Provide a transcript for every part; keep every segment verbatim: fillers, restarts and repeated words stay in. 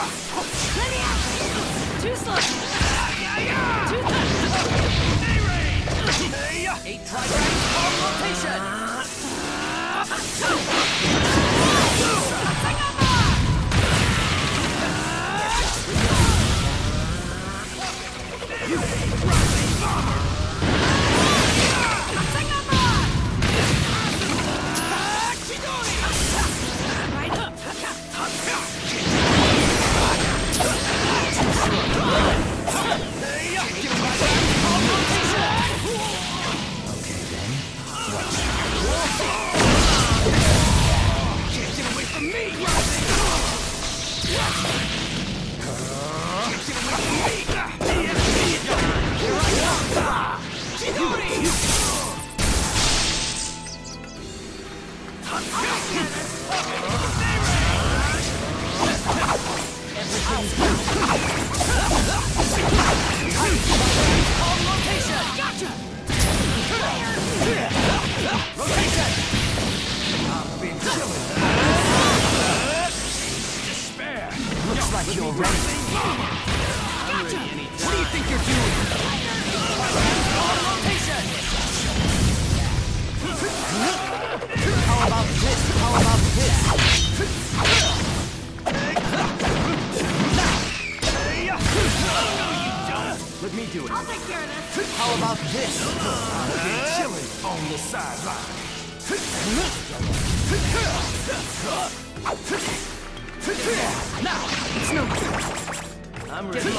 Too slow. Too Eight trigrams on rotation. Looks like you're ready. Gotcha. What do you think you're doing? On rotation. How about this? How about this? Let me do it. I'll take care of this. How about this? I've been chilling on the sideline. Now, it's no good. I'm ready.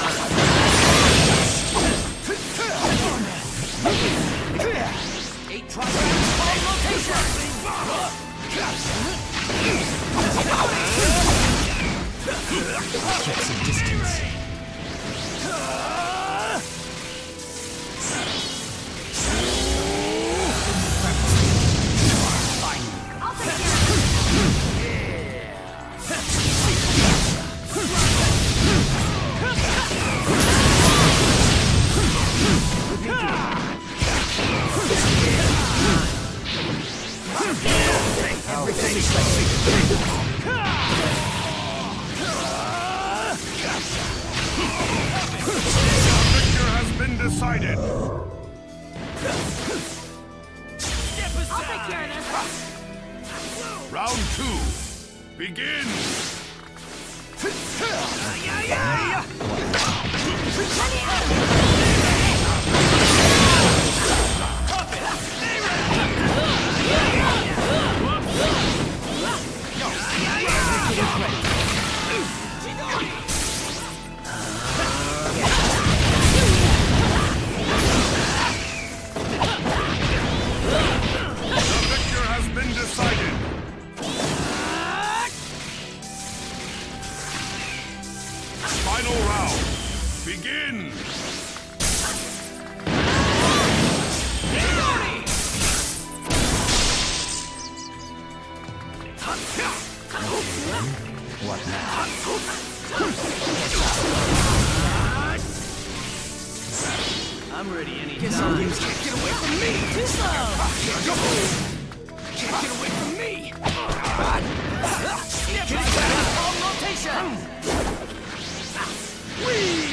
Eight trigrams on rotation. Get some distance. I'll take care of Victor has been decided. I'll take care of this. Round two. Begin. Final round. Begin. What now? I'm ready anytime. Get some Can't get away from me. Too slow. Can't get away from me. Step back on rotation. Whee!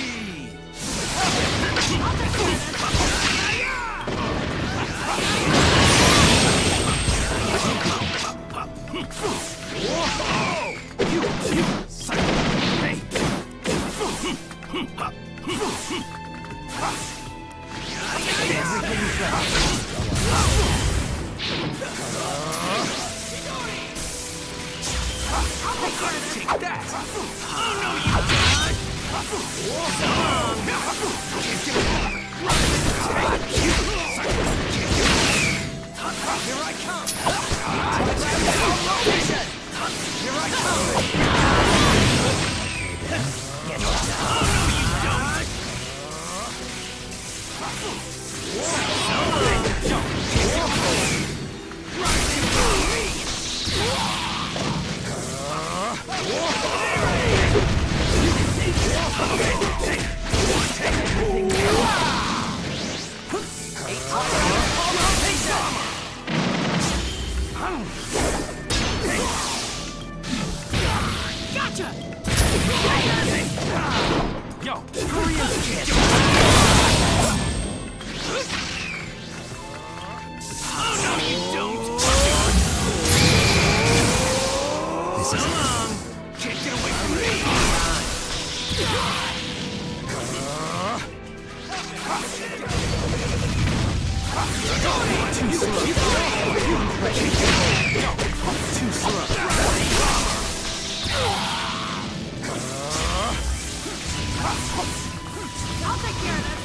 Take that! Oh no, you don't! Here I come! Here I come! Get down! Oh no, you don't! Right into me! Gotcha! Yo, hurry and get Oh no, you don't! This is Come on! Can't get away from me! Too slow. Too slow. I'll take care of this.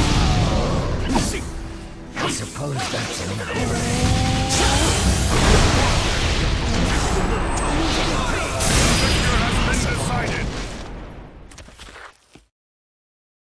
I suppose that's enough.